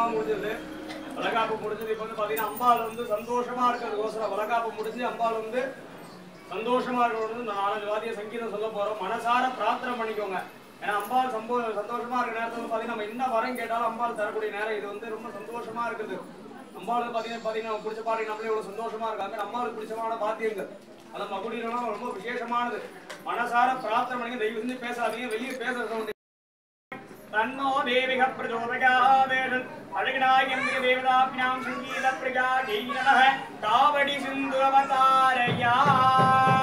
சந்தோஷமா முடிஞ்சது. வளகாப்பு முடிஞ்சது. இப்ப வந்து பாத்தீங்கன்னா அம்பாள் வந்து சந்தோஷமா இருக்கிறதுக்கோசரம் வளகாப்பு முடிஞ்சு அம்பாள் வந்து சந்தோஷமா இருக்கிறது 4 வாத்திய சங்கீதம் சொல்ல போறோம். மனசார பிரார்த்தனை பண்ணிக்கோங்க. ஏன்னா அம்பாள் சந்தோஷமா இருக்கிற நேரத்துல வந்து பாத்தீங்கன்னா நம்ம என்ன வரம் கேட்டாலும் அம்பாள் தரக்கூடிய நேரம். இது வந்து ரொம்ப சந்தோஷமா இருக்குது. அம்பாளுக்கு பாத்தீங்கன்னா பிடிச்ச பாட்டி நம்மளே இவ்வளவு சந்தோஷமா இருக்காங்க. அம்பாளுக்கு பிடிச்சமான பாத்தியங்கள் அந்த மகுடீரம் ரொம்ப விசேஷமானது. மனசார பிரார்த்தனை பண்ணி தயவு செஞ்சு பேசாதீங்க. வெளியே பேசுறது तन्नो देविः प्रचोदयात् अजगनायम्बिके देवताभ्यां संगीत प्रजा नमः कावडी सिन्धु अवतारया